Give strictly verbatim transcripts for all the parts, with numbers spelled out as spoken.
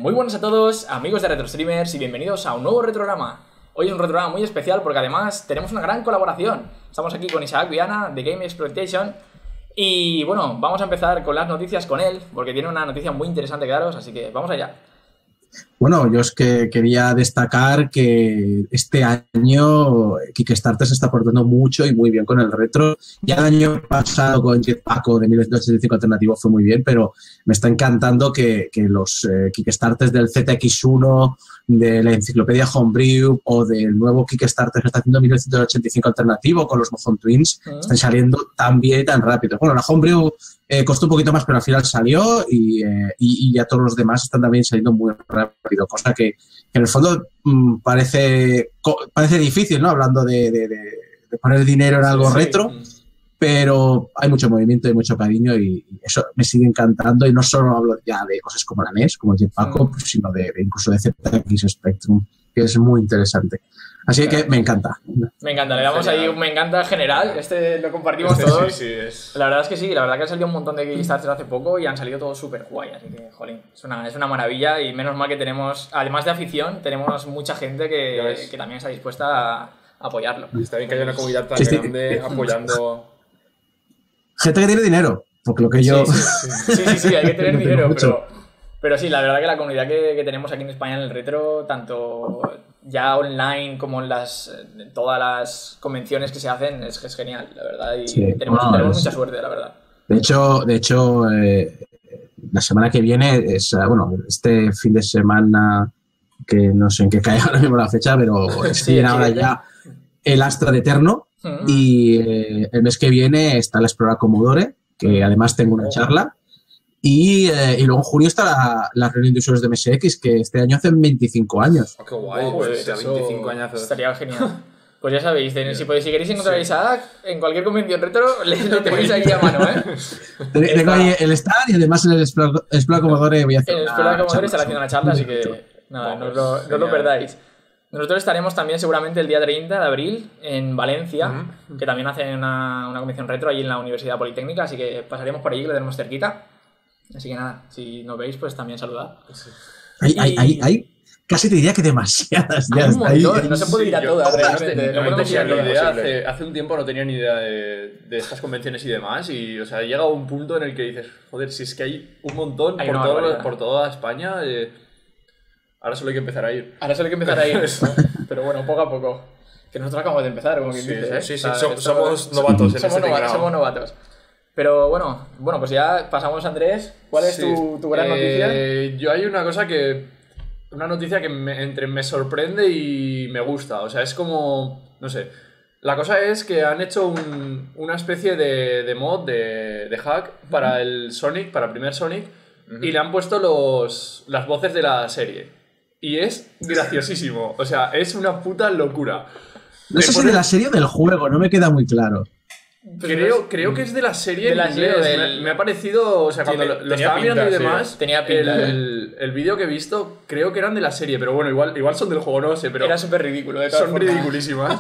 Muy buenas a todos, amigos de RetroStreamers, y bienvenidos a un nuevo retrograma. Hoy es un retrograma muy especial porque además tenemos una gran colaboración. Estamos aquí con Isaac Viana de Game Exploitation. Y bueno, vamos a empezar con las noticias con él, porque tiene una noticia muy interesante que daros, así que vamos allá. Bueno, yo es que quería destacar que este año Kickstarter se está portando mucho y muy bien con el retro. Ya el año pasado con Jetpack de mil novecientos ochenta y cinco alternativo fue muy bien, pero me está encantando que, que los eh, Kickstarters del Z X uno, de la enciclopedia Homebrew o del nuevo Kickstarter que está haciendo mil novecientos ochenta y cinco alternativo con los Mojon Twins uh-huh. están saliendo tan bien y tan rápido. Bueno, la Homebrew eh, costó un poquito más, pero al final salió y, eh, y, y ya todos los demás están también saliendo muy rápido, cosa que, que en el fondo mmm, parece, parece difícil, ¿no? Hablando de, de, de, de poner dinero en algo sí, retro, sí. Pero hay mucho movimiento y mucho cariño y eso me sigue encantando. Y no solo hablo ya de cosas como la N E S, como el Jetpack, mm. sino de, de incluso de Z X Spectrum, que es muy interesante. Así claro. que me encanta. Me encanta, le damos ahí un me encanta general. Este lo compartimos este, todos. Sí, sí, es... La verdad es que sí, la verdad que han salido un montón de Kickstarter hace poco y han salido todos súper guay. Así que, jolín, es una, es una maravilla y menos mal que tenemos, además de afición, tenemos mucha gente que, que también está dispuesta a apoyarlo. Y está bien que haya una comunidad tan sí, grande sí. apoyando... Gente que tiene dinero, porque lo que yo... Sí, sí, sí, sí, sí, sí hay que tener dinero, pero, pero sí, la verdad que la comunidad que, que tenemos aquí en España en el retro, tanto ya online como en las en todas las convenciones que se hacen, es, es genial, la verdad, y sí, tenemos, bueno, tenemos es... mucha suerte, la verdad. De hecho, de hecho eh, la semana que viene, es bueno, este fin de semana, que no sé en qué cae ahora mismo la fecha, pero es sí, ahora ya el Astra de Eterno. Uh-huh. Y eh, el mes que viene está la Explora Commodore, que además tengo una charla. Y, eh, y luego en junio está la, la reunión de usuarios de M S X, que este año hacen veinticinco años. Oh, ¡qué guay! Oh, pues eso veinticinco añazos. Estaría genial. Pues ya sabéis, si, si queréis encontrar a Isaac en cualquier convención retro, lo tenéis aquí a mano, ¿eh? Tengo ahí el stand y además en el Explora, Explora Commodore voy a hacer En el Explora Commodore estará haciendo una charla, así que nada, no, no, no lo perdáis. Nosotros estaremos también seguramente el día treinta de abril en Valencia, uh-huh. que también hacen una, una convención retro allí en la Universidad Politécnica, así que pasaremos por allí, que lo tenemos cerquita. Así que nada, si nos veis, pues también saludad. Sí. Hay, hay, hay, hay, casi te diría que demasiadas. Ya un montón, ahí, no se puede sí, ir a todas, yo, realmente. No, no, no tenía ni idea, hace, hace un tiempo no tenía ni idea de, de estas convenciones y demás, y o sea, llega a un punto en el que dices, joder, si es que hay un montón hay por, todo, por toda España... Eh, Ahora solo hay que empezar a ir. Ahora solo hay que empezar a ir, ¿no? Pero bueno, poco a poco. Que nosotros acabamos de empezar, como quien sí, dice. Sí, sí, sí. Somos, somos novatos en somos este novatos, somos novatos. Pero bueno, bueno, pues ya pasamos, Andrés. ¿Cuál es sí. tu, tu gran eh, noticia? Yo hay una cosa que... Una noticia que me, entre me sorprende y me gusta. O sea, es como... No sé. La cosa es que han hecho un, una especie de, de mod, de, de hack, para el Sonic, para el primer Sonic, uh-huh. y le han puesto los, las voces de la serie. Y es graciosísimo. O sea, es una puta locura. No sé si pone... de la serie o del juego, no me queda muy claro. Creo, creo que es de la serie. De la serie del... me, me ha parecido... O sea, cuando Tiene, lo, lo estaba pinta, mirando y demás, sí. tenía pinta, el, el, el vídeo que he visto, creo que eran de la serie. Pero bueno, igual, igual son del juego, no lo sé. Pero era súper ridículo. De son forma. ridiculísimas.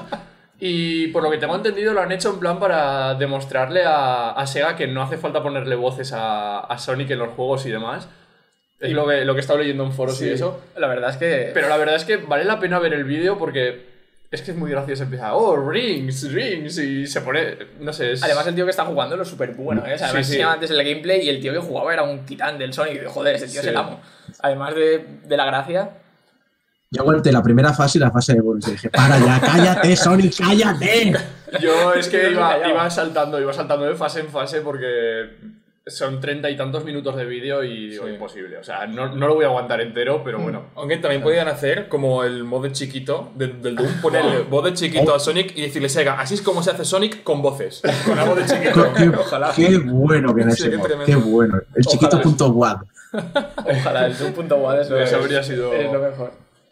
Y por lo que tengo entendido, lo han hecho en plan para demostrarle a, a Sega que no hace falta ponerle voces a, a Sonic en los juegos y demás. Es lo que, lo que he estado leyendo en foros sí. y eso. La verdad es que... Pero la verdad es que vale la pena ver el vídeo porque es que es muy gracioso. Empieza, oh, rings, rings, y se pone... No sé, es... Además el tío que está jugando es súper bueno, ¿eh? O sea, además sí, sí. antes el gameplay y el tío que jugaba era un titán del Sonic. Y joder, ese tío sí. es el amo. Además de, de la gracia... Yo aguanté la primera fase y la fase de bonus y dije, para ya, cállate, Sonic, cállate. Yo es que iba, iba saltando, iba saltando de fase en fase porque... Son treinta y tantos minutos de vídeo y digo, sí. imposible. O sea, no, no lo voy a aguantar entero, pero bueno. Aunque también podían hacer como el mod de chiquito del, del Doom, ponerle voz de chiquito oh. a Sonic y decirle, Sega, así es como se hace Sonic con voces. Con la voz de chiquito. Qué, ojalá. Qué bueno que era ese mod. Qué bueno. El chiquito.wad. Ojalá, el Doom.wad eso, eso habría sido... es lo mejor.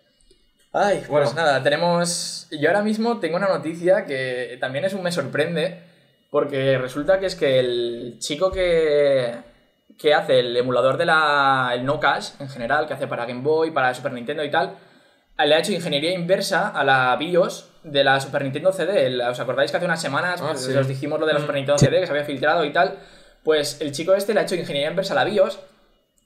Ay, bueno. Pues nada, tenemos... Yo ahora mismo tengo una noticia que también es un me sorprende. Porque resulta que es que el chico que, que hace el emulador de la el No Cash, en general, que hace para Game Boy, para Super Nintendo y tal, le ha hecho ingeniería inversa a la BIOS de la Super Nintendo C D. El, ¿os acordáis que hace unas semanas ah, pues, sí. os dijimos lo de la Super Nintendo C D, que se había filtrado y tal? Pues el chico este le ha hecho ingeniería inversa a la BIOS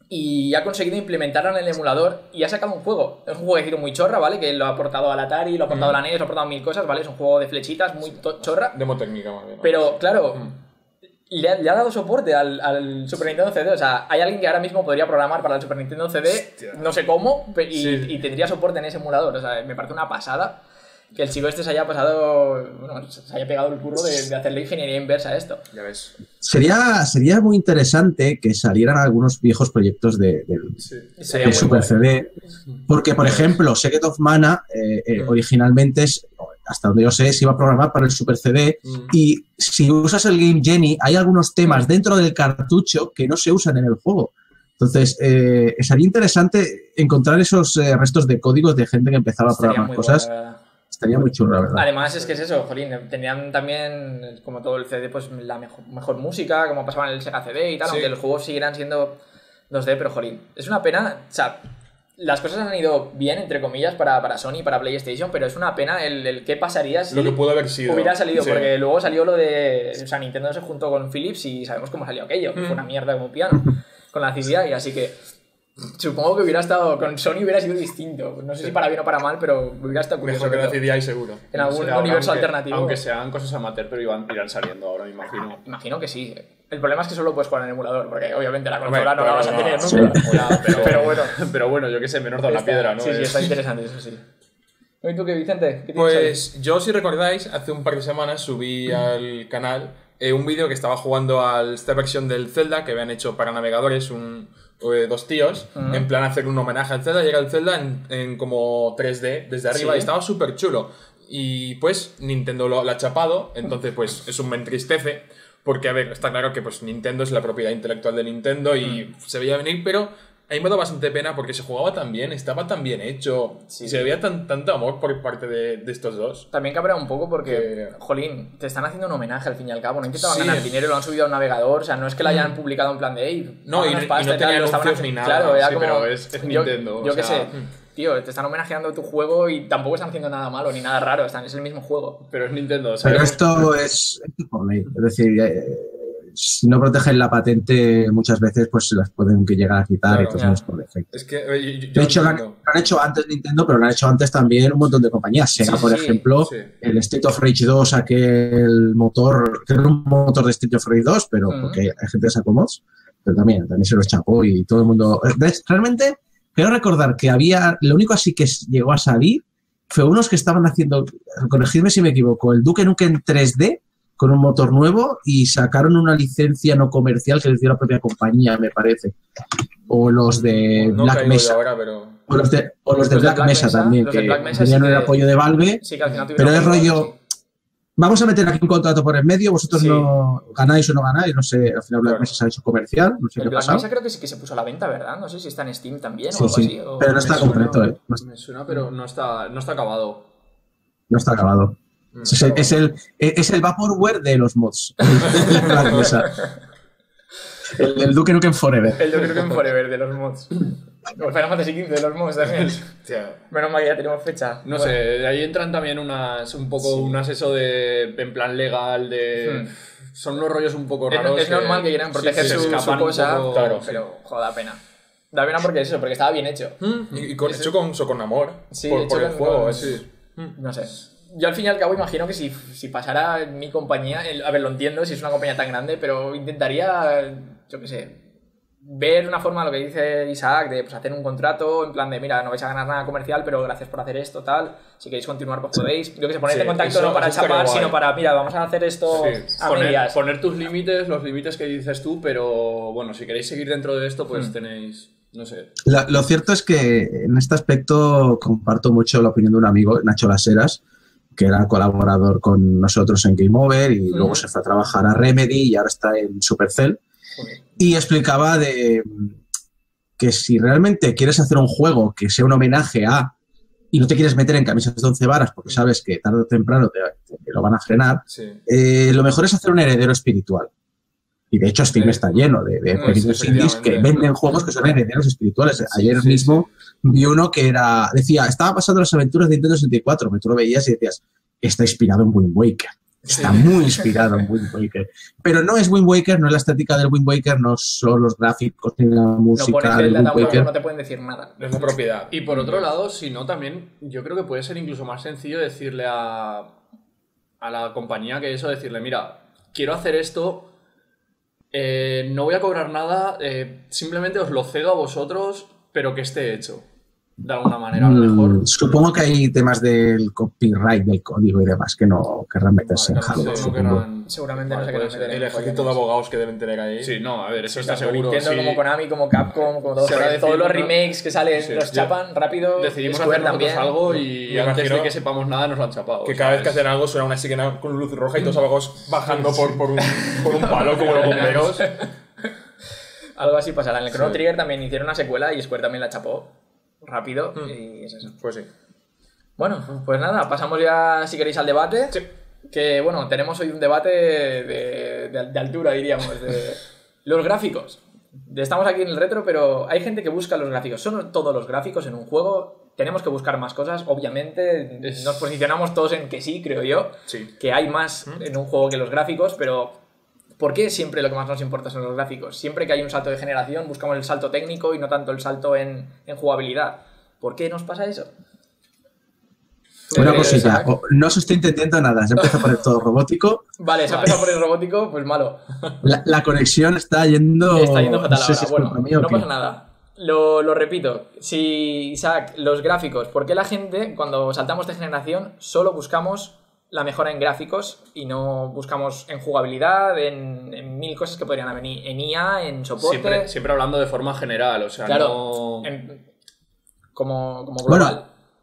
y ha conseguido implementarla en el emulador y ha sacado un juego. Es un jueguecito muy chorra, ¿vale? Que lo ha aportado al Atari, lo ha aportado Mm. a la N E S, lo ha aportado a mil cosas, ¿vale? Es un juego de flechitas muy to- chorra. Demo técnica, más bien. ¿no? Pero, claro, Mm. le, ha, le ha dado soporte al, al Super Nintendo C D. O sea, hay alguien que ahora mismo podría programar para el Super Nintendo C D, Hostia. no sé cómo, pe- y, Sí. y tendría soporte en ese emulador. O sea, me parece una pasada que el chico este se haya pasado, bueno, se haya pegado el curro de, de hacerle ingeniería inversa a esto. Ya ves. Sería, sería muy interesante que salieran algunos viejos proyectos de, de, Sí. Sería de muy Super guay. C D. Porque, por ejemplo, Secret of Mana eh, eh, Mm. originalmente, es, hasta donde yo sé, se iba a programar para el Super C D. Mm. Y si usas el Game Genie, hay algunos temas dentro del cartucho que no se usan en el juego. Entonces, eh, sería interesante encontrar esos eh, restos de códigos de gente que empezaba a Sería programar muy cosas. guay, la verdad. Estaría muy chulo, la verdad. Además, es que es eso, jolín, tenían también, como todo el C D, pues la mejor, mejor música, como pasaba en el Sega C D y tal, Sí. aunque los juegos siguieran siendo dos D, pero jolín, es una pena, o sea, las cosas han ido bien, entre comillas, para, para Sony, para PlayStation, pero es una pena el, el qué pasaría si Lo que pudo haber sido. hubiera salido, Sí. porque luego salió lo de, o sea, Nintendo se juntó con Philips y sabemos cómo salió aquello, que Mm. fue una mierda como un piano, con la C D I, así que supongo que hubiera estado, con Sony hubiera sido distinto, no sé si para bien o para mal, pero hubiera estado curioso. Mejor que la verlo. C D I seguro. En algún Sí, ahora, universo aunque- alternativo. Aunque sean cosas amateur, pero iban, irán saliendo ahora, me imagino. Imagino que sí. El problema es que solo puedes jugar en emulador, porque obviamente la Hombre, consola no la vas a claro, tener no, nunca. Ya, pero, Pero bueno. pero bueno, yo qué sé, menos da la Está- piedra, ¿no? Sí, sí, Es- está interesante, eso sí. ¿Y tú qué, Vicente? ¿Qué tienes Pues yo, si recordáis, hace un par de semanas subí al canal eh, un vídeo que estaba jugando a esta versión del Zelda que habían hecho para navegadores un, eh, dos tíos, Ujú. en plan hacer un homenaje al Zelda, y era el Zelda en, en como tres D desde arriba Sí. y estaba súper chulo. Y pues Nintendo lo, lo ha chapado, entonces pues eso me entristece, porque a ver, está claro que pues Nintendo es la propiedad intelectual de Nintendo y se veía venir, pero a mí me da bastante pena porque se jugaba tan bien, estaba tan bien hecho, Sí. y se veía tan, tanto amor por parte de, de estos dos. También cabrea un poco porque, Que- jolín, te están haciendo un homenaje al fin y al cabo. No intentaban Sí. ganar dinero, lo han subido a un navegador. O sea, no es que lo hayan publicado en plan de, hey, No, y páganos no- y pasta no tal, tenía lo estaban anuncios haciendo- ni nada. Claro, era Sí, como. pero es- es yo- Nintendo, Yo, o qué sea, sé. Tío, te están homenajeando tu juego y tampoco están haciendo nada malo ni nada raro. Están, es el mismo juego. Pero es Nintendo, o sea, Pero esto es, esto es por ley. Es decir, eh, si no protegen la patente, muchas veces pues se las pueden que llegar a quitar Claro, y todo ya. es por defecto. Es que eh, yo, yo De hecho, lo han, entiendo. lo han hecho antes Nintendo, pero lo han hecho antes también un montón de compañías. Sega, Sí, por sí, ejemplo, sí. el Street of Rage dos, aquel motor, que era un motor de Street of Rage dos, pero Ujú. porque hay gente que sacó mods, pero también, también se los chapó y todo el mundo... ¿Ves? Realmente, quiero recordar que había, lo único así que llegó a salir fue unos que estaban haciendo, corregidme si me equivoco, el Duke Nukem tres D con un motor nuevo y sacaron una licencia no comercial que les dio la propia compañía, me parece. O los de No Black caigo yo Mesa. ahora, pero... O los de, o los de Los de Black, Black Mesa, Mesa, también, los de que Black Mesa tenían sí el que- apoyo de Valve. Sí, que al final Pero tuvieron es que- rollo, vamos a meter aquí un contrato por en medio, vosotros Sí. no ganáis o no ganáis, no sé, al final Black Claro. Mesa se ha hecho comercial, no sé El qué ha Black pasado. Mesa creo que sí que se puso a la venta, ¿verdad? No sé si está en Steam también o Sí, algo sí, así. o- pero no está me suena- completo, eh, no, está- Me suena, pero no está, no está acabado. no está acabado. Mm, Es el, es el, es el Vaporware de los mods. El Black Mesa. El, el Duke Nukem Forever. El Duke Nukem Forever de los mods. O Final Fantasy quince de los mods también. Hostia. Menos mal que ya tenemos fecha. No Bueno, sé, de ahí entran también unas, un poco Sí. unas eso de, en plan legal, de... Hmm. Son unos rollos un poco Es, raros. es normal que quieran proteger sí, se su, su escapan un cosa, poco- claro, sí. pero joder, da pena. Da pena porque es eso, porque estaba bien hecho. Mm, Y, y con, Ese- hecho con, eso con amor. Sí, por, hecho por el con- juego, con- sí. No sé. Yo al fin y al cabo imagino que si, si pasara en mi compañía, el- a ver, lo entiendo si es una compañía tan grande, pero intentaría, yo qué sé, ver una forma, lo que dice Isaac, de pues, hacer un contrato, en plan de, mira, no vais a ganar nada comercial, pero gracias por hacer esto, tal, si queréis continuar, pues podéis. Yo que sé, ponerte Sí, en contacto eso- no para eso estaría chapar, guay. sino para, mira, vamos a hacer esto Sí, a Poner, medias. poner tus límites, los límites que dices tú, pero bueno, si queréis seguir dentro de esto, pues Hmm. tenéis, no sé. La- lo cierto es que en este aspecto comparto mucho la opinión de un amigo, Nacho Laseras, que era colaborador con nosotros en Game Over y Ujú. luego se fue a trabajar a Remedy y ahora está en Supercell. Joder. Y explicaba de que si realmente quieres hacer un juego que sea un homenaje a y no te quieres meter en camisas de once varas porque sabes que tarde o temprano te, te lo van a frenar, Sí. eh, lo mejor es hacer un heredero espiritual. Y de hecho Steam Eh, está lleno de, de pues, pequeños indies que efectivamente. venden juegos que son herederos espirituales. Ayer sí, mismo vi uno que era, decía, estaba pasando las aventuras de Nintendo sesenta y cuatro, que tú lo veías y decías, está inspirado en Wind Waker. Está muy inspirado en Wind Waker. Pero no es Wind Waker, no es la estética del Wind Waker, no son los gráficos ni la música no pones del Zelda Wind tampoco, Waker. no te pueden decir nada. No es la propiedad. Y por otro lado, si no, también yo creo que puede ser incluso más sencillo decirle a, a la compañía que eso, decirle, mira, quiero hacer esto, eh, no voy a cobrar nada, eh, simplemente os lo cedo a vosotros, pero que esté hecho. De alguna manera, a lo mejor. Mm, supongo que hay temas del copyright del código y demás que no querrán meterse Vale, en claro, hardware, no supongo. querrán- Seguramente Vale, no se puede querrán ser. meter en El ejército de follones. abogados que deben tener ahí. Sí, no, a ver, eso está Tanto seguro. Nintendo sí. como Konami, como Capcom, como todo, Se va a porque decir, todos los ¿no? remakes que salen Sí, los yo- chapan rápido. Decidimos Square hacer nosotros también. algo y Me antes imagino de que sepamos nada nos lo han chapado. Que o cada sea, vez que es- hacen algo suena una sirena con luz roja y todos los abogados bajando por, por, un, por un palo como los bomberos. Algo así pasará. En el Chrono Sí. Trigger también hicieron una secuela y Square también la chapó rápido Mm. y es eso. Pues sí. Bueno, pues nada, pasamos ya, si queréis, al debate. Sí. Que, bueno, tenemos hoy un debate de, de- de altura, diríamos, de los gráficos. Estamos aquí en el retro, pero hay gente que busca los gráficos. ¿Son todos los gráficos en un juego? Tenemos que buscar más cosas, obviamente. Es- Nos posicionamos todos en que sí, creo yo. Sí. Que hay más en un juego que los gráficos, pero ¿por qué siempre lo que más nos importa son los gráficos? Siempre que hay un salto de generación buscamos el salto técnico y no tanto el salto en, en jugabilidad. ¿Por qué nos pasa eso? Una Eh, cosilla, Isaac. o- no se está entendiendo nada, se empieza a poner todo robótico, Vale, se ha empezado por el robótico, pues malo. la, la conexión está yendo... Está yendo fatal no sé ahora. si es Bueno, culpa mía o no qué. pasa nada. Lo, lo repito. Si, Isaac, los gráficos, ¿por qué la gente, cuando saltamos de generación, solo buscamos la mejora en gráficos y no buscamos en jugabilidad, en, en mil cosas que podrían venir, en I A, en soporte? Siempre, siempre hablando de forma general, o sea, Claro, no... en- como, como Bueno, global.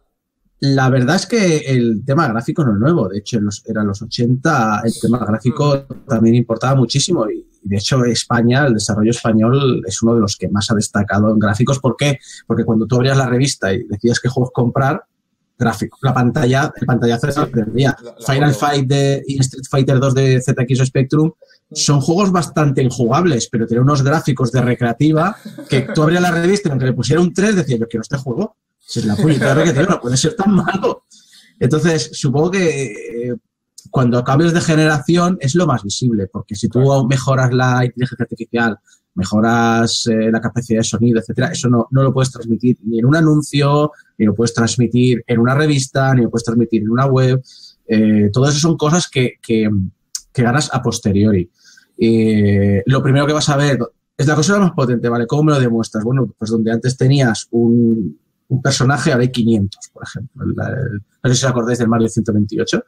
La verdad es que el tema gráfico no es nuevo. De hecho, en los, eran los ochenta, el tema gráfico también importaba muchísimo. Y, de hecho, España, el desarrollo español, es uno de los que más ha destacado en gráficos. ¿Por qué? Porque cuando tú abrías la revista y decías qué juegos comprar, gráfico. La pantalla, el pantallazo se prendía. La- la Final foto. Fight de, y Street Fighter dos de Z X o Spectrum son juegos bastante injugables, pero tienen unos gráficos de recreativa que tú abrías la revista y aunque le pusiera un tres, decías, yo quiero este juego. Si es la puñetera recreativa, no puede ser tan malo. Entonces, supongo que eh, cuando cambios de generación es lo más visible, porque si tú mejoras la inteligencia artificial, mejoras eh, la capacidad de sonido, etcétera, eso no, no lo puedes transmitir ni en un anuncio, ni lo puedes transmitir en una revista, ni lo puedes transmitir en una web. Eh, todo eso son cosas que, que, que ganas a posteriori. Eh, lo primero que vas a ver es la consola más potente, ¿vale? ¿Cómo me lo demuestras? Bueno, pues donde antes tenías un, un personaje, ahora hay quinientos, por ejemplo. El- el- no sé si os acordáis del Mario ciento veintiocho.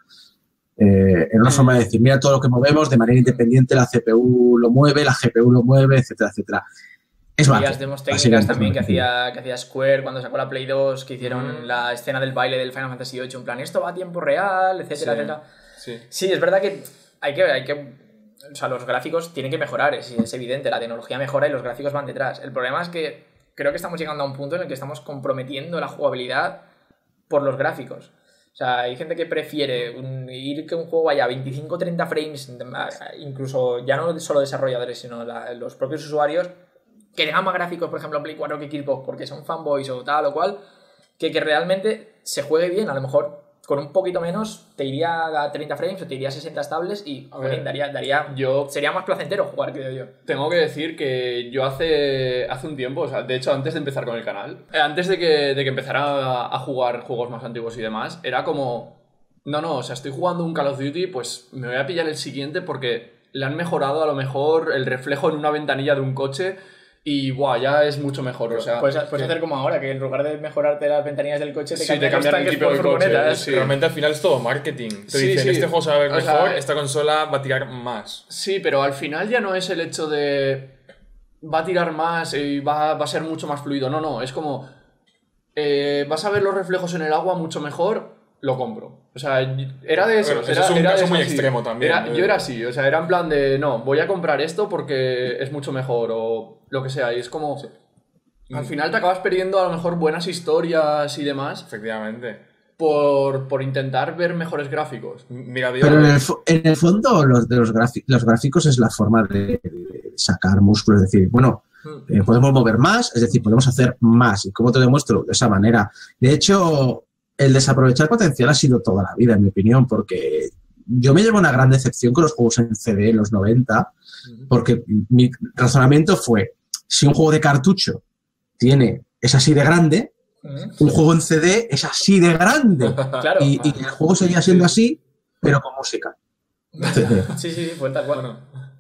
Eh, era una forma de decir, mira todo lo que movemos de manera independiente, la C P U lo mueve, la G P U lo mueve, etcétera, etcétera. Es Y barato, las demos técnicas básicamente, también que es barato. hacía, que hacía Square cuando sacó la Play dos, que hicieron Mm. la escena del baile del Final Fantasy ocho, en plan, esto va a tiempo real, etcétera, Sí. etcétera. Sí. Sí, es verdad que hay que, hay que... O sea, los gráficos tienen que mejorar, es, es evidente, la tecnología mejora y los gráficos van detrás. El problema es que creo que estamos llegando a un punto en el que estamos comprometiendo la jugabilidad por los gráficos. O sea, hay gente que prefiere un- ir que un juego vaya a veinticinco treinta frames, incluso ya no solo desarrolladores, sino la- los propios usuarios, que tengan más gráficos, por ejemplo, en Play cuatro que Xbox, porque son fanboys o tal o cual, que, que realmente se juegue bien. A lo mejor con un poquito menos te iría a treinta frames o te iría a sesenta estables y A ver, jolín, daría, daría, yo- sería más placentero jugar, creo yo. Tengo que decir que yo hace, hace un tiempo, o sea, de hecho antes de empezar con el canal, eh, antes de que, de que empezara a, a jugar juegos más antiguos y demás, era como, no, no, o sea, estoy jugando un Call of Duty, pues me voy a pillar el siguiente porque le han mejorado a lo mejor el reflejo en una ventanilla de un coche y, buah, ya es mucho mejor, o sea... Puedes, puedes hacer como ahora, que en lugar de mejorarte las ventanillas del coche, te Sí, cambian te los cambian el tanques tipo por de coche, furgonetas. sí. Realmente al final es todo marketing. Te Sí, dicen, sí. este juego se va a ver O mejor, sea, esta consola va a tirar más. Sí, pero al final ya no es el hecho de va a tirar más y va, va a ser mucho más fluido. No, no, es como eh, vas a ver los reflejos en el agua mucho mejor, lo compro. O sea, era de eso. Bueno, eso era, es un era de caso eso, muy sí. extremo también, Era- eh. yo era así, o sea, era en plan de no, voy a comprar esto porque es mucho mejor o lo que sea. Y es como. Al final te acabas perdiendo a lo mejor buenas historias y demás Efectivamente. por, por intentar ver mejores gráficos. Mira, digo, Pero en el, fo- en el fondo los, de los, grafi- los gráficos es la forma de, de sacar músculos, es decir, bueno, eh, podemos mover más, es decir, podemos hacer más. ¿Y cómo te demuestro? De esa manera. De hecho, el desaprovechar potencial ha sido toda la vida, en mi opinión, porque yo me llevo una gran decepción con los juegos en C D en los noventa, porque mi razonamiento fue, si un juego de cartucho tiene, es así de grande, un juego en C D es así de grande. Claro. Y, y el juego seguía siendo así, pero con música. Sí, sí, fue tal cual.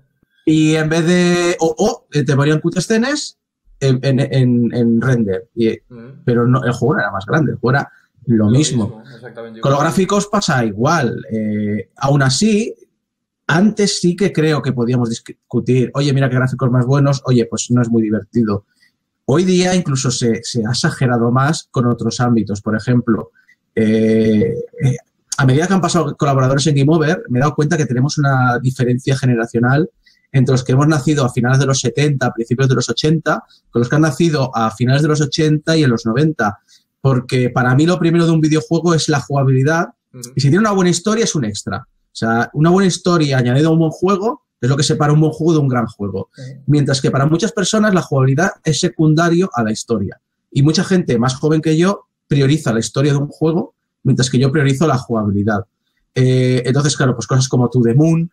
Y en vez de... O, o te ponían cutscenes en, en, en, en render. Y, mm. Pero no, el juego no era más grande, el juego era lo, lo mismo. mismo Con los gráficos pasa igual. Eh, aún así, antes sí que creo que podíamos discutir, oye, mira qué gráficos más buenos, oye, pues no es muy divertido. Hoy día incluso se, se ha exagerado más con otros ámbitos. Por ejemplo, eh, eh, a medida que han pasado colaboradores en Game Over, me he dado cuenta que tenemos una diferencia generacional entre los que hemos nacido a finales de los setenta, a principios de los ochenta, con los que han nacido a finales de los ochenta y en los noventa. Porque para mí lo primero de un videojuego es la jugabilidad. Uh-huh. Y si tiene una buena historia es un extra. O sea, una buena historia añadida a un buen juego es lo que separa un buen juego de un gran juego. Uh-huh. Mientras que para muchas personas la jugabilidad es secundario a la historia. Y mucha gente más joven que yo prioriza la historia de un juego, mientras que yo priorizo la jugabilidad. Eh, entonces, claro, pues cosas como To The Moon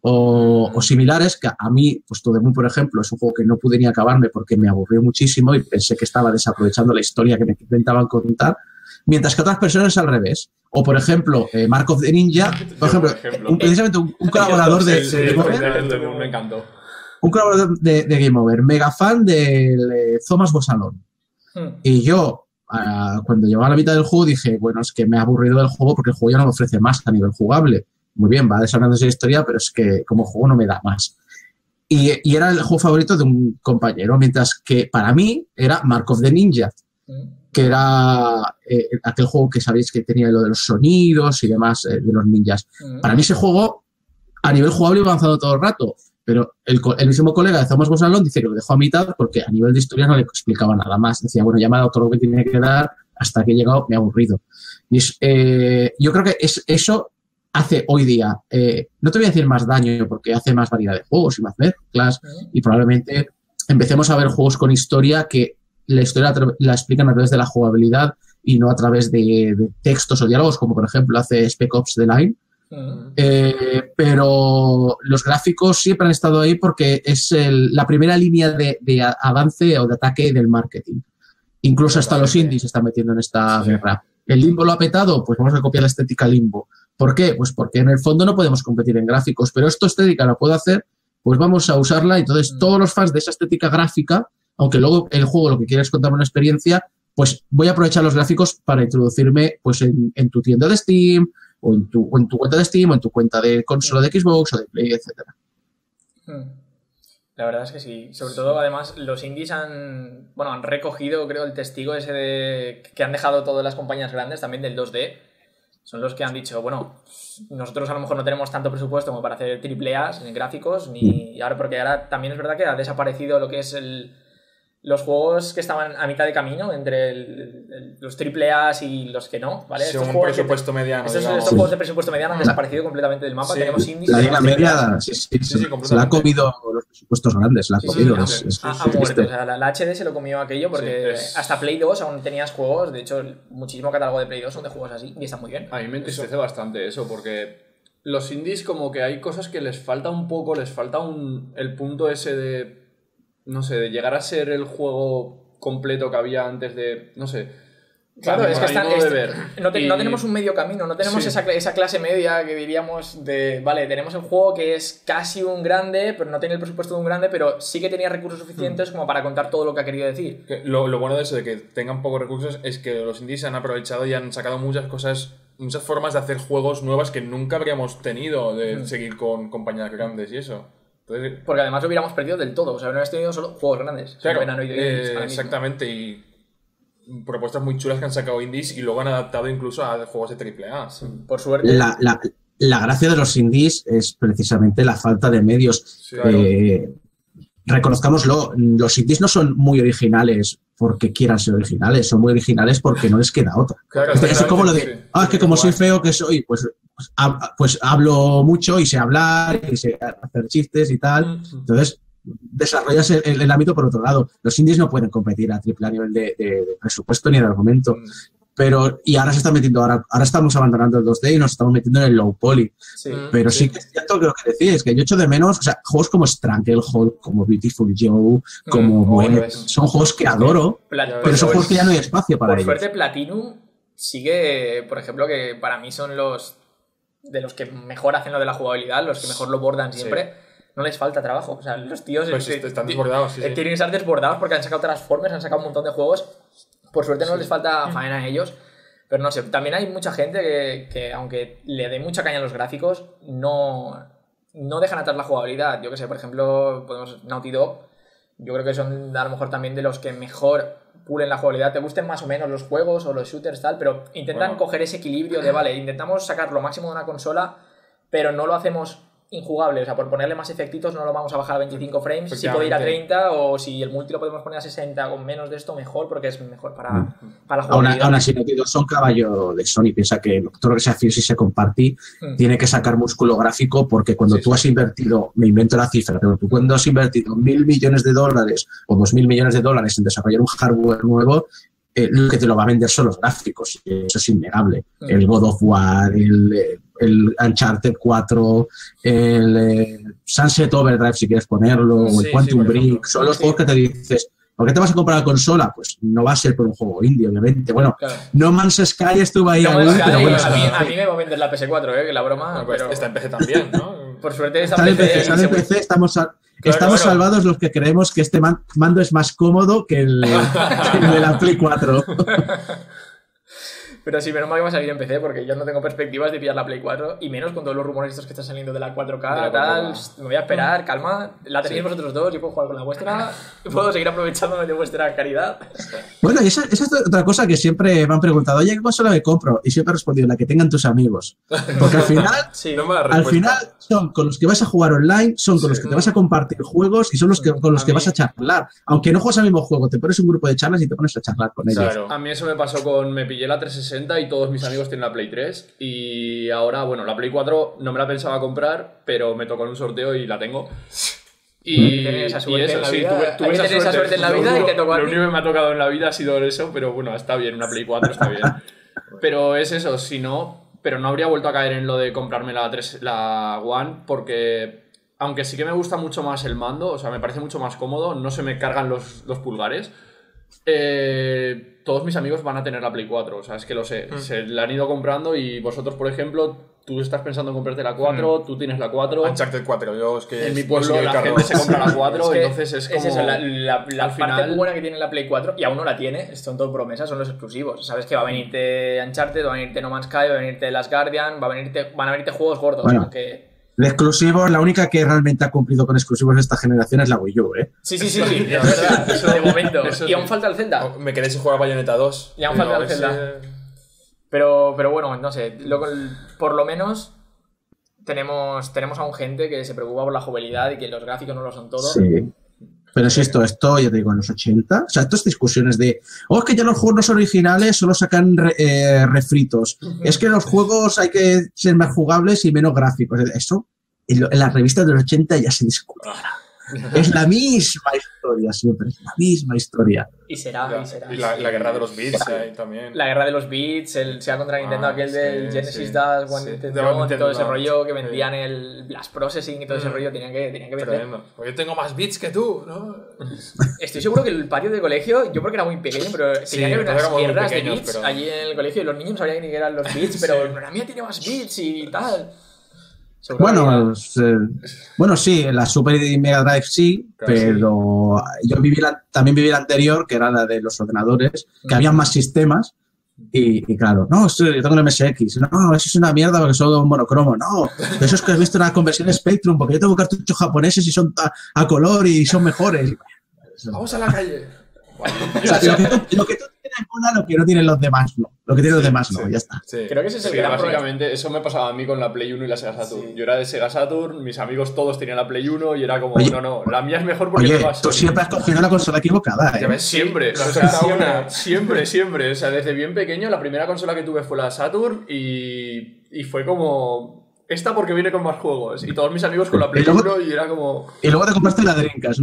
o, o similares, que a mí, pues To The Moon, por ejemplo, es un juego que no pude ni acabarme porque me aburrió muchísimo y pensé que estaba desaprovechando la historia que me intentaban contar, mientras que otras personas es al revés. O, por ejemplo, eh, Mark of the Ninja, por ejemplo, por ejemplo. Un, precisamente un, un colaborador de, sí, de sí, Game Over, de, me encantó. Un colaborador de, de Game Over, mega fan de, de Thomas Bosalón. Hmm. Y yo, uh, cuando llevaba la mitad del juego, dije, bueno, es que me ha aburrido del juego porque el juego ya no me ofrece más a nivel jugable. Muy bien, va desarrollándose la historia, pero es que como juego no me da más. Y, y era el juego favorito de un compañero, mientras que para mí era Mark of the Ninja, que era eh, aquel juego que sabéis que tenía lo de los sonidos y demás eh, de los ninjas. Para mí ese juego, a nivel jugable, iba avanzando todo el rato, pero el, el mismo colega de Thomas Bosalón dice que lo dejó a mitad porque a nivel de historia no le explicaba nada más. Decía, bueno, ya me ha dado todo lo que tiene que dar, hasta que he llegado me he aburrido. Y es, eh, yo creo que es eso hace hoy día, eh, no te voy a decir más daño porque hace más variedad de juegos y más mezclas uh-huh. y probablemente empecemos a ver juegos con historia que la historia la explican a través de la jugabilidad y no a través de, de textos o diálogos, como por ejemplo hace Spec Ops The Line. Uh-huh. Eh, pero los gráficos siempre han estado ahí porque es el, la primera línea de, de avance o de ataque del marketing. Incluso hasta los indies se están metiendo en esta sí. guerra. ¿El Limbo lo ha petado? Pues vamos a copiar la estética Limbo. ¿Por qué? Pues porque en el fondo no podemos competir en gráficos, pero esta estética la puedo hacer, pues vamos a usarla. Entonces, todos los fans de esa estética gráfica, aunque luego el juego lo que quiere es contarme una experiencia, pues voy a aprovechar los gráficos para introducirme pues en, en tu tienda de Steam, o en, tu, o en tu cuenta de Steam, o en tu cuenta de consola de Xbox o de Play, etcétera. La verdad es que sí. Sobre todo, además, los indies han, bueno, han recogido, creo, el testigo ese de que han dejado todas las compañías grandes también del dos D. Son los que han dicho, bueno, nosotros a lo mejor no tenemos tanto presupuesto como para hacer triple A en gráficos, ni y ahora porque ahora también es verdad que ha desaparecido lo que es el, los juegos que estaban a mitad de camino entre el, el, los triple A y los que no, ¿vale? Sí, un presupuesto que, mediano. Estos, estos sí. juegos de presupuesto mediano han desaparecido completamente del mapa. Sí. Tenemos indies. La liga media sí, sí, sí, sí, sí, se la ha comido los presupuestos grandes, la ha sí, comido. Sí, es, es, ha, ha muerto. O sea, la, la H D se lo comió aquello porque sí, es... hasta Play dos aún tenías juegos. De hecho, muchísimo catálogo de Play dos son de juegos así y están muy bien. A mí me entristece bastante eso porque los indies como que hay cosas que les falta un poco, les falta un el punto ese de, no sé, de llegar a ser el juego completo que había antes de, no sé. Claro, es que están, de es, ver. No, te, y... no tenemos un medio camino, no tenemos sí. esa, esa clase media que diríamos de, vale, tenemos el juego que es casi un grande, pero no tiene el presupuesto de un grande, pero sí que tenía recursos suficientes mm. como para contar todo lo que ha querido decir. Que lo, lo bueno de eso, de que tengan pocos recursos, es que los indies han aprovechado y han sacado muchas cosas, muchas formas de hacer juegos nuevas que nunca habríamos tenido de mm. seguir con compañías grandes y eso. Entonces, porque además lo hubiéramos perdido del todo, o sea, no hubieras tenido solo juegos grandes. Claro, no eh, exactamente, y propuestas muy chulas que han sacado indies y luego han adaptado incluso a juegos de triple A. Sí. Por suerte. La, la, la gracia de los indies es precisamente la falta de medios. Sí, claro. eh, reconozcámoslo, los indies no son muy originales porque quieran ser originales, son muy originales porque no les queda otra. Claro, es claro, como lo de, sí. ah, es que como soy feo que soy, pues, pues, hab, pues hablo mucho y sé hablar y sé hacer chistes y tal. Entonces, desarrollas el, el, el ámbito por otro lado. Los indies no pueden competir a triple a nivel de, de, de presupuesto ni de argumento. pero y ahora se está metiendo, ahora, ahora estamos abandonando el dos D y nos estamos metiendo en el low poly. Sí. Pero sí que es cierto que lo que decíais, que yo echo de menos, o sea, juegos como Stranglehold, como Beautiful Joe, como Mm, Web, oh, es- son juegos que adoro, Pla- Ya pero pues, son pues, juegos que ya no hay espacio para por ellos. suerte, Platinum sigue, por ejemplo, que para mí son los de los que mejor hacen lo de la jugabilidad, los que mejor lo bordan siempre. No les falta trabajo. O sea, los tíos Pues eh, están ti- desbordados, sí, eh, sí. tienen que estar desbordados porque han sacado Transformers, han sacado un montón de juegos. Por suerte no les falta faena a ellos. Pero no sé, también hay mucha gente que, que aunque le dé mucha caña a los gráficos, no, no dejan atrás la jugabilidad. Yo que sé, por ejemplo, podemos Naughty Dog, yo creo que son a lo mejor también de los que mejor pulen la jugabilidad. Te gusten más o menos los juegos o los shooters tal, pero intentan Bueno. coger ese equilibrio de, vale, intentamos sacar lo máximo de una consola, pero no lo hacemos injugable. O sea, por ponerle más efectitos no lo vamos a bajar a veinticinco frames, si puede ir a Efectivamente. treinta, o si el multi lo podemos poner a sesenta con menos de esto, mejor, porque es mejor para, Mm. para la Aún, jugabilidad. aún así, Naughty Dog son caballo de Sony. Piensa que todo lo que sea Fuse y se compartí Mm. tiene que sacar músculo gráfico porque cuando Sí, tú sí. has invertido, me invento la cifra, pero tú cuando has invertido mil millones de dólares o dos mil millones de dólares en desarrollar un hardware nuevo, eh, lo que te lo va a vender son los gráficos. y Eso es innegable. Mm. El God of War, el, eh, el Uncharted cuatro, el eh, Sunset Overdrive, si quieres ponerlo, o Sí, el sí, Quantum por ejemplo. Break, son los Sí. juegos que te dices, ¿por qué te vas a comprar la consola? Pues no va a ser por un juego indie, obviamente. Bueno, Claro. No Man's Sky estuvo ahí No, aún, es que pero a, mí, bueno, a, mí, está, a mí me va a vender la P S cuatro, ¿eh? Que la broma. Bueno, pues pero está en P C también, ¿no? por suerte está está en en P C. P C, está y en se- P C, estamos, a- Claro, estamos claro. salvados los que creemos que este man- mando es más cómodo que el, que el de la Play cuatro. Pero sí, menos mal que va a salir en P C, porque yo no tengo perspectivas de pillar la Play cuatro, y menos con todos los rumores estos que están saliendo de la cuatro K, De la tal. cuatro K. Me voy a esperar, calma. La tenéis Sí. vosotros dos, yo puedo jugar con la vuestra, puedo seguir aprovechándome de vuestra caridad. Bueno, y esa, esa es otra cosa que siempre me han preguntado, oye, ¿qué consola me compro? Y siempre he respondido, la que tengan tus amigos. Porque al final, Sí. No me da al respuesta. final son con los que vas a jugar online, son con los que te vas a compartir juegos y son los que, con los A que mí- vas a charlar. Aunque no juegas al mismo juego, te pones un grupo de charlas y te pones a charlar con ellos. Claro. A mí eso me pasó con... Me pillé la trescientos sesenta y todos mis amigos tienen la Play tres. Y ahora, bueno, la Play cuatro no me la pensaba comprar, pero me tocó en un sorteo y la tengo. Y, Tener esa y suerte eso, en la sí, vida. tuve, Hay tuve que esa, tener esa suerte en la Lo vida y único- te tocó a Lo ti. único que me ha tocado en la vida ha sido eso, pero bueno, está bien, una Play cuatro está bien. Pero es eso, si no... Pero no habría vuelto a caer en lo de comprarme la, tres, la One, porque aunque sí que me gusta mucho más el mando, o sea, me parece mucho más cómodo, no se me cargan los, los pulgares. Eh, todos mis amigos van a tener la Play cuatro, o sea, es que lo sé, se la han ido comprando y vosotros, por ejemplo, tú estás pensando en comprarte la cuatro, tú tienes la cuatro. Uncharted cuatro, yo es que... En mi no pueblo sigo el la carro. gente se compra la cuatro, Es que entonces es como... eso, la, la, la al parte final- muy buena que tiene la Play cuatro, y aún no la tiene, son todo promesas, son los exclusivos. Sabes que va a venirte Uncharted, va a venirte No Man's Sky, va a venirte Last Guardian, va a venirte, van a venirte juegos gordos. Bueno. Que... De exclusivos, la única que realmente ha cumplido con exclusivos de esta generación es la Wii U, ¿eh? Sí, sí, sí, sí, es verdad, eso de momento. eso Y aún sí. falta el Zelda. Me quedé sin jugar a Bayonetta dos. Y aún falta el ese- Zelda. Pero, pero bueno, no sé, lo- por lo menos tenemos, tenemos aún gente que se preocupa por la jugabilidad y que los gráficos no lo son todo. Sí. Pero es esto, esto, ya te digo, en los ochenta, o sea, estas discusiones de, oh, es que ya los juegos no son originales, solo sacan re- eh, refritos. Es que los juegos hay que ser más jugables y menos gráficos. Eso, en, lo- en las revistas de los ochenta ya se discutía. Es la misma historia siempre, es la misma historia. Y será, Ya, y será. Y la, la guerra de los bits ahí también. La guerra de los bits, el sea contra Nintendo, Ah, aquel sí, del Genesis sí, das, sí. One De Nintendo, One y Nintendo, todo ese no. rollo que Sí. vendían el Blast Processing y todo ese Mm. rollo, tenían que, tenían que vender. Tremendo. Porque yo tengo más bits que tú, ¿no? Estoy seguro que el patio de colegio, yo porque era muy pequeño, pero Sí, tenía que haber nosotros unas éramos muy guerras de pequeños, bits pero- allí en el colegio y los niños no sabían ni qué eran los bits, pero la mía tiene más bits y tal. Seguro que Bueno, había- es, eh, bueno, sí, la Super y Mega Drive sí, Claro, pero yo viví la- también viví la anterior, que era la de los ordenadores, que Mm. había más sistemas. Y, y claro, no, sí, yo tengo un M S X. No, eso es una mierda porque son monocromo. No, eso es que he visto una conversión Spectrum, porque yo tengo cartuchos japoneses y son a, a color y son mejores. Vamos a la calle. O sea, lo, que tú, lo que tú tienes mola, lo que no tienen los demás no. Lo que tienen los demás no, Sí. ya está. Sí. Creo que ese es el Sí, gran problema. básicamente eso me pasaba a mí con la Play uno y la Sega Saturn. Sí. Yo era de Sega Saturn, mis amigos todos tenían la Play uno y era como, Oye, no, no, la mía es mejor porque Oye, tengo a tú Sony. siempre has cogido la consola equivocada, Ya ¿eh? ves, Siempre, sí, o nos sea, falta siempre, una. siempre, siempre. O sea, desde bien pequeño, la primera consola que tuve fue la Saturn y, y fue como, esta porque viene con más juegos. Y todos mis amigos con la Play Y luego- uno y era como, Y luego te compraste la Dreamcast, ¿no?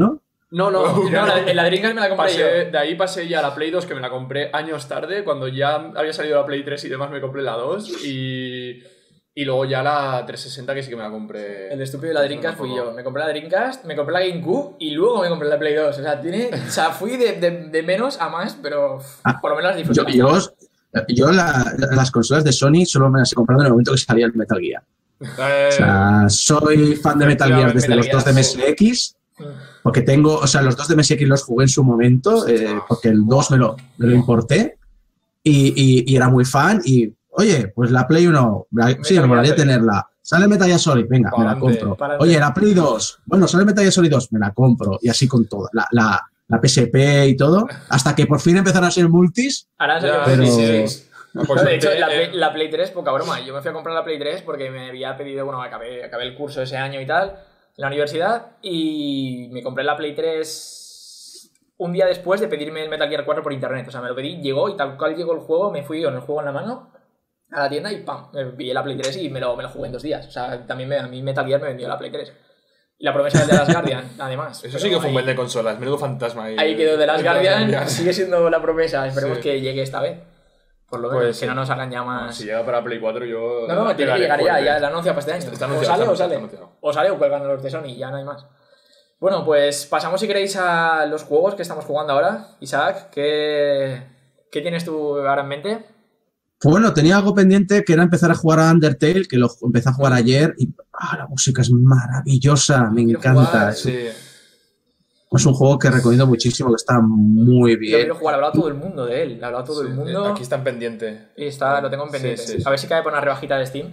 No, no, No, la, la Dreamcast me la compré pasé, yo. de ahí pasé ya a la Play dos, que me la compré años tarde, cuando ya había salido la Play tres y demás me compré la dos, y, y luego ya la trescientos sesenta, que sí que me la compré. El estúpido de la Dreamcast fui yo. Me compré la Dreamcast, me compré la GameCube y luego me compré la Play dos. O sea, tiene, o sea fui de, de, de menos a más, pero Ah, por lo menos las disfruté. Yo, yo, yo la- las consolas de Sony solo me las he comprado en el momento que salía el Metal Gear. Eh, O sea, soy fan de Metal Gear desde Metal los Gear, dos de M S X. Porque tengo, o sea, los dos de M S X los jugué en su momento, eh, porque el dos me lo, me lo importé y, y, y era muy fan. Y, oye, pues la Play uno, la- sí, me molaría tenerla. Sale Metal Gear Solid, venga, me la Pa'lante, compro. pa'lante. Oye, la Play dos, bueno, sale Metal Gear Solid dos, me la compro. Y así con todo, la, la, la P S P y todo, hasta que por fin empezaron a ser multis. Ahora Ya, salió pero- sí, sí. Ah, pues, No, de hecho, eh, la eh, Play, la Play tres, poca broma. Yo me fui a comprar la Play tres porque me había pedido, bueno, acabé, acabé el curso ese año y tal, en la universidad, y me compré la Play tres un día después de pedirme el Metal Gear cuatro por internet. O sea, me lo pedí, llegó y tal cual llegó el juego, me fui con el juego en la mano a la tienda y pam, me pillé la Play tres y me lo, me lo jugué en dos días. O sea, también me, a mí Metal Gear me vendió la Play tres. Y la promesa del The Last Guardian, además. Eso sí que fue un ahí- buen de consolas, menudo fantasma ahí. Ahí quedó The Last El The Guardian, sigue siendo la promesa. Esperemos Sí. que llegue esta vez. Por lo menos, Pues que sí. no nos hagan ya más. Si llega para Play cuatro, yo. No, no, tiene que pegaré llegar ya, fuerte. ya la anuncia para este año. Está o anunciado, sale o está sale. anunciado. O sale o cuelgan los de Sony, ya no hay más. Bueno, pues pasamos si queréis a los juegos que estamos jugando ahora. Isaac, ¿qué, qué tienes tú ahora en mente? Bueno, tenía algo pendiente que era empezar a jugar a Undertale, que lo empecé a jugar ayer y ah, la música es maravillosa, me Quiero encanta. jugar, es, Sí. es un juego que recomiendo muchísimo, que está muy Yo bien. quiero jugar, ha hablado todo el mundo de él. Ha hablado todo el Sí, mundo. Aquí están pendientes. Y está, lo tengo en Sí, pendiente. sí, sí. A ver si cae por una rebajita de Steam.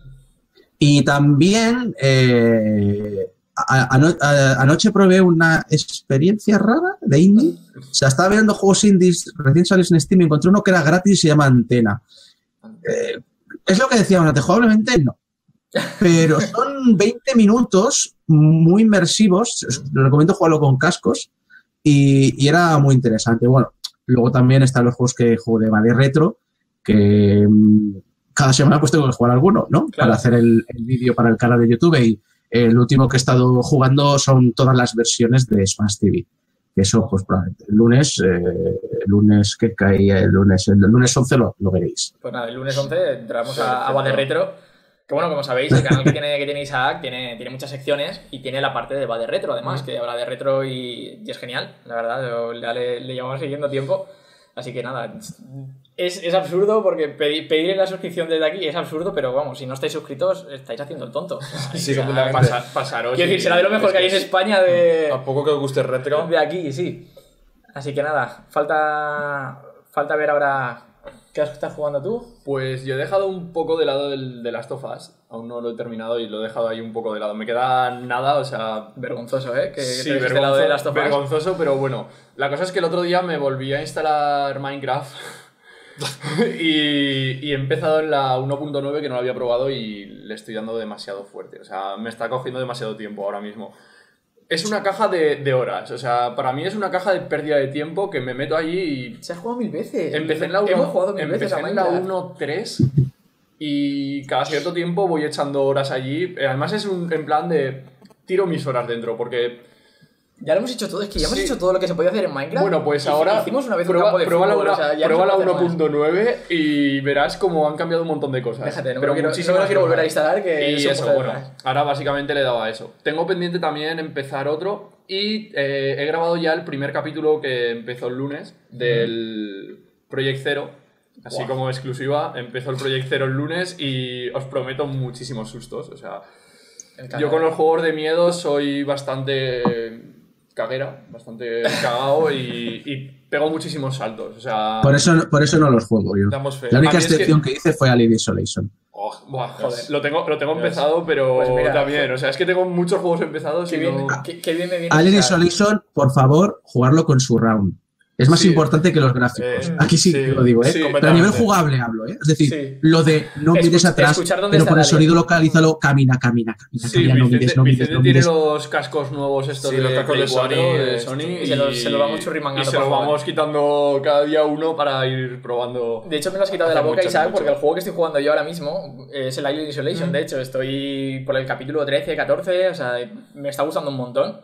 Y también eh, a- ano- a- anoche probé una experiencia rara de indie. O sea, estaba viendo juegos indies recién salidos en Steam y encontré uno que era gratis y se llama Antena. Eh, es lo que decíamos antes, jugablemente no. Pero son veinte minutos muy inmersivos. Os lo recomiendo jugarlo con cascos y, y era muy interesante. Bueno, luego también están los juegos que juego de Bade Retro, que mm, cada semana pues tengo que jugar alguno, ¿no? Claro. Para hacer el, el vídeo para el canal de YouTube. Y el último que he estado jugando son todas las versiones de Smash T V. Que eso, pues probablemente el lunes, eh, el lunes que caía el lunes, el lunes once lo, lo veréis. Pues nada, el lunes once entramos a, a Perfecto. Bade Retro. Que bueno, como sabéis, el canal que tiene, que tiene Isaac tiene, tiene muchas secciones y tiene la parte de Bade Retro, además, que habla de retro y, y es genial, la verdad. Yo- ya le, le llevamos siguiendo tiempo. Así que nada, es, es absurdo porque pedir, pedir la suscripción desde aquí es absurdo, pero vamos, si no estáis suscritos, estáis haciendo el tonto. Sí, O sea, completamente. Pasa- pasaros. Quiero decir, será de lo mejor que hay en España de, A poco que os guste el retro. de aquí, sí. Así que nada, falta, falta ver ahora qué estás jugando tú. Pues yo he dejado un poco de lado del The Last of Us. Aún no lo he terminado y lo he dejado ahí un poco de lado. Me queda nada, o sea. Vergonzoso, ¿eh? Que, Sí, que te dejes de lado de Last of Us. vergonzoso, pero bueno. La cosa es que el otro día me volví a instalar Minecraft y, y he empezado en la uno punto nueve que no lo había probado y le estoy dando demasiado fuerte. O sea, me está cogiendo demasiado tiempo ahora mismo. Es una caja de, de horas, o sea, para mí es una caja de pérdida de tiempo que me meto allí y Se ha jugado mil veces. empecé en la Hemos jugado mil empecé veces a en la Minecraft. uno punto tres y cada cierto tiempo voy echando horas allí. Eh, Además es un en plan de tiro mis horas dentro porque Ya lo hemos hecho todo, es que ya hemos Sí. hecho todo lo que se podía hacer en Minecraft. bueno, pues Hici- ahora hicimos una vez prueba, un campo de prueba la, fútbol, una- o sea, ya no prueba se la puede hacer uno más. punto nueve y verás cómo han cambiado un montón de cosas. Déjate, no me Pero lo quiero, no muchísimas me lo quiero volver a cosas. instalar, que Y eso eso, puede bueno, atrás. ahora básicamente le he dado a eso. Tengo pendiente también empezar otro y eh, he grabado ya el primer capítulo que empezó el lunes del Project Zero. Así Buah. como exclusiva, empezó el Project Zero el lunes y os prometo muchísimos sustos. O sea, El canal. yo con los juegos de miedo soy bastante caguera, bastante cagao y, y pego muchísimos saltos. O sea, Por eso, por eso no los juego yo. Damos fe. La única A mí es que- excepción que... hice fue Alien Isolation. oh, buah, Joder. Lo tengo, lo tengo Yes. empezado, pero Pues mira, también. O sea, es que tengo muchos juegos empezados Qué y bien, no... qué, qué bien me viene. Alien Isaac. Isolation, por favor, jugarlo con su round. Es más Sí. importante que los gráficos. Eh, Aquí sí, sí, que lo digo, ¿eh? sí, Pero a nivel completamente. jugable hablo, ¿eh? Es decir, Sí. lo de no mires Escuch- atrás, escuchar dónde pero está con el el alien. sonido localízalo, camina, camina, camina, Sí, camina, no Vicente, mires, no mires, Vicente no tiene mires. los cascos nuevos estos Sí, de los cascos Play de cuatro, Sony, de eh, Sony y se los- se los vamos churrimangando y se para los jugar. vamos quitando cada día uno para ir probando. De hecho, me lo has quitado de la Hace boca, mucho, Isaac, mucho. porque el juego que estoy jugando yo ahora mismo es el Alien Isolation. De hecho, estoy por el capítulo trece, catorce, o sea, me está gustando un montón.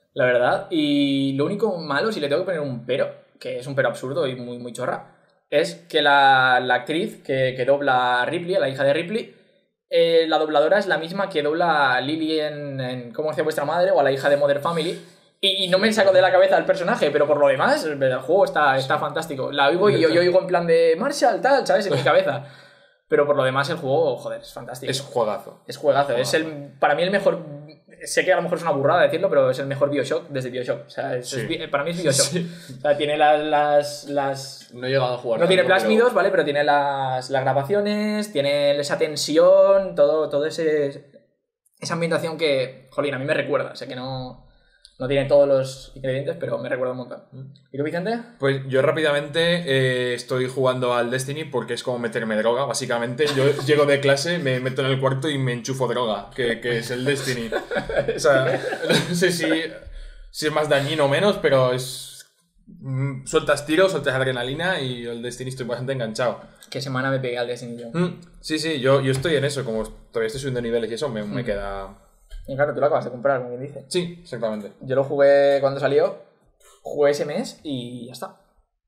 la verdad. Y lo único malo, si le tengo que poner un pero, que es un pero absurdo y muy, muy chorra, es que la, la actriz que, que dobla a Ripley, a la hija de Ripley, eh, la dobladora es la misma que dobla a Lily en, en ¿Cómo hacía vuestra madre? O a la hija de Modern Family. Y, y no me saco de la cabeza el personaje, pero por lo demás, el juego está, está fantástico. La oigo y yo, yo oigo en plan de Marshall, tal, ¿sabes? En mi cabeza. Pero por lo demás el juego, joder, es fantástico. Es juegazo. Es juegazo. Es el, para mí el mejor... Sé que a lo mejor es una burrada decirlo, pero es el mejor BioShock desde BioShock. O sea, es, Sí. es, para mí es BioShock. Sí. O sea, tiene las... las, las... No he llegado a jugar. No tiene tanto, plásmidos, pero- ¿vale? Pero tiene las, las grabaciones, tiene esa tensión, todo, todo ese... Esa ambientación que, jolín, a mí me recuerda. Sé que no... No tiene todos los ingredientes, pero me recuerda un montón. ¿Y tú, Vicente? Pues yo rápidamente eh, estoy jugando al Destiny porque es como meterme droga, básicamente. Yo llego de clase, me meto en el cuarto y me enchufo droga, que, que es el Destiny. O sea, no sé si, si es más dañino o menos, pero es... mm, Sueltas tiros, sueltas adrenalina y el Destiny estoy bastante enganchado. ¿Qué semana me pegué al Destiny yo? Mm, Sí, sí, yo, yo estoy en eso, como todavía estoy subiendo niveles y eso, me, me queda... Y claro, tú lo acabas de comprar, como quien dice. Sí, exactamente. Yo lo jugué cuando salió, jugué ese mes y ya está.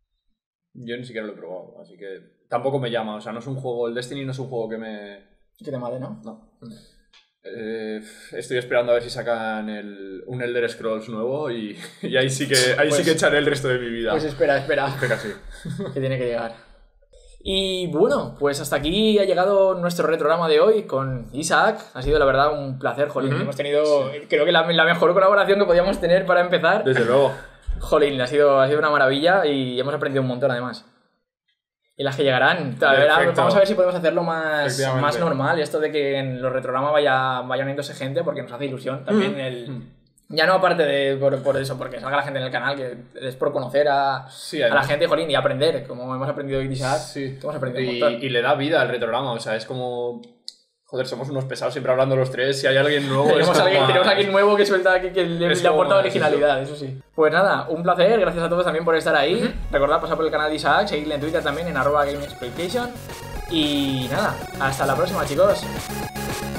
Yo ni siquiera lo he probado, así que tampoco me llama. O sea, no es un juego, el Destiny no es un juego que me... Que te mate, ¿no? No. Eh, estoy esperando a ver si sacan el, un Elder Scrolls nuevo y, y ahí sí que ahí Pues- sí que echaré el resto de mi vida. Pues espera, espera, Espera, sí. que tiene que llegar. Y bueno, pues hasta aquí ha llegado nuestro retrograma de hoy con Isaac. Ha sido la verdad un placer, jolín. Ujú. Hemos tenido, creo que la, la mejor colaboración que podíamos tener para empezar. Desde luego. Jolín, ha sido, ha sido una maravilla y hemos aprendido un montón además. Y las que llegarán, a ver, Perfecto. vamos a ver si podemos hacerlo más, Efectivamente. más normal. Y esto de que en los retrogramas vaya, vaya uniéndose gente porque nos hace ilusión también. Mm. el Ya no aparte de por, por eso, porque salga la gente en el canal, que es por conocer a, Sí, a la además- gente, jolín, y aprender, como hemos aprendido hoy, Isaac, Sí. que hemos aprendido un Y, montón. y le da vida al retrograma, o sea, es como... Joder, somos unos pesados siempre hablando los tres. Si hay alguien nuevo... es Tenemos a como alguien, más- tenemos a alguien nuevo que suelta, que, que le, Es le como aporta más originalidad, eso sí. Pues nada, un placer, gracias a todos también por estar ahí. Recordad pasar por el canal de Isaac, seguirle en Twitter también en arroba GameExploitation. Y nada, hasta la próxima, chicos.